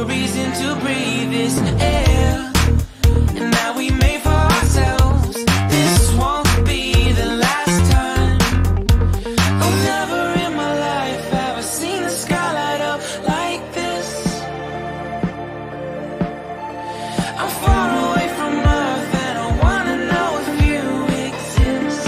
reason to breathe this air, and that we made for ourselves. This won't be the last time. Oh, never in my life have I seen the sky light up like this. I'm far away from Earth and I wanna know if you exist.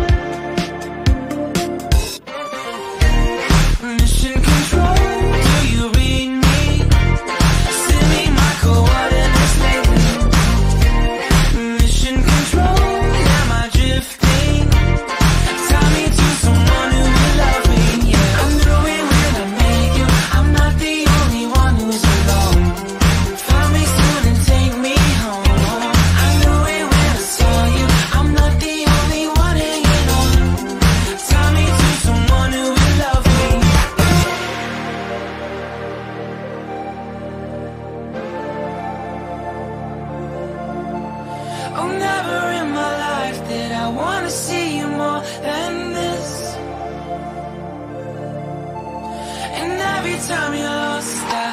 Mission control, do you read me? Send me my coordinates lately. Mission control, am I drifting? Tie me to someone who will love me, yeah. I knew it when I met you, I'm not the only one who's alone. Find me soon and take me home. I knew it when I saw you, I'm not the only one hanging on. Tie me to someone who will love me. Oh, never in my life did I wanna see you more than this. And every time you're lost, I